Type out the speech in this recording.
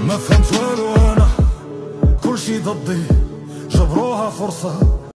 ما فهمت والو انا، كلشي ضدي جبروها فرصة.